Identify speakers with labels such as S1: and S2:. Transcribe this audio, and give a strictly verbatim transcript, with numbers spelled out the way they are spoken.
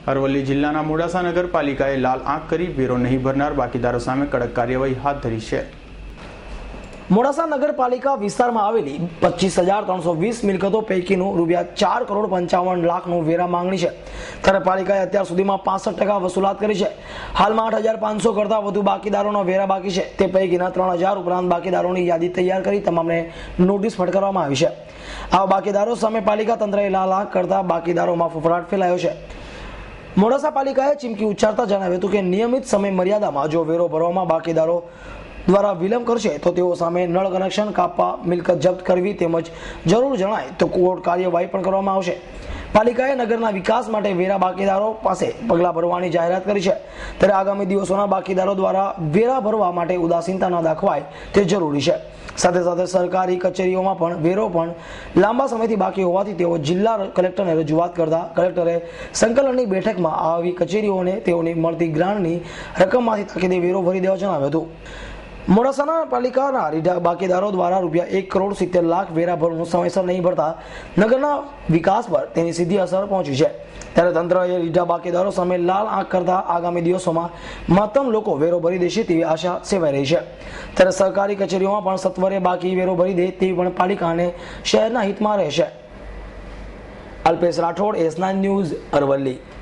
S1: અરવલ્લી જિલ્લાના મોડાસા નગરપાલિકાએ લાલ આંખ કરી વેરો નહીં ભરનાર બાકીદારો સામે કડક કાર્યવાહી હાથ ધરી છે।
S2: મોડાસા નગરપાલિકા વિસ્તારમાં આવેલી પચીસ હજાર ત્રણસો વીસ મિલકતો પૈકીનું રૂપિયા ચાર કરોડ પંચાવન લાખનું વેરા માંગણી છે, ત્યારે પાલિકાએ અત્યાર સુધીમાં પાસઠ ટકા વસૂલાત કરી છે। હાલમાં આઠ હજાર પાંચસો કરતા વધુ બાકીદારોનો વેરા બાકી છે, તે પૈકીના ત્રણ હજાર ઉપરાંત બાકીદારોની યાદી તૈયાર કરી તમામને નોટિસ ફટકારવામાં આવી છે। આ બાકીદારો સામે પાલિકા તંત્રએ લાલ આંખ કરતા બાકીદારોમાં ફફડાટ ફેલાયો છે। મોડાસા પાલિકાએ ચીમકી ઉચ્ચારતા જણાવ્યું હતું કે નિયમિત સમય મર્યાદામાં જો વેરો ભરવામાં બાકીદારો દ્વારા વિલંબ કરશે તો તેઓ સામે નળ કનેક્શન કાપવા, મિલકત જપ્ત કરવી તેમજ જરૂર જણાય તો કોર્ટ કાર્યવાહી પણ કરવામાં આવશે। પાલિકાએ નગરના વિકાસ માટે વેરા બાકીદારો પાસે પગલાં ભરવાની જાહેરાત કરી છે, ત્યારે આગામી દિવસોના બાકીદારો દ્વારા વેરા ભરવા માટે ઉદાસીનતા ન દાખવાય તે જરૂરી છે। સાથે સાથે સરકારી કચેરીઓમાં પણ વેરો પણ લાંબા સમયથી બાકી હોવાથી તેઓ જિલ્લા કલેક્ટરને રજૂઆત કરતા કલેક્ટરે સંકલનની બેઠકમાં આવી કચેરીઓને તેઓની મળતી ગ્રાન્ટની રકમમાંથી તાકીદે વેરો ભરી દેવા જણાવ્યું હતું। મોડાસાના પાલિકાના રીઢા બાકીદારો દ્વારા રૂપિયા એક કરોડ સિત્તેર લાખ વેરા ભરવાનું સમયસર નહીં ભરતા નગરના વિકાસ પર તેની સીધી અસર પહોંચી છે, ત્યારે તંત્રએ રીઢા બાકીદારો સામે લાલ આંખ કરતા આગામી દિવસોમાં મહત્તમ લોકો વેરો ભરી દેશે તેવી આશા સેવાઈ રહી છે। ત્યારે સરકારી કચેરીઓમાં પણ સત્વરે બાકી વેરો ભરી દે તેવી પણ પાલિકાને શહેરના હિતમાં રહેશે। Alpesh Rathod, S nine news, Aravalli.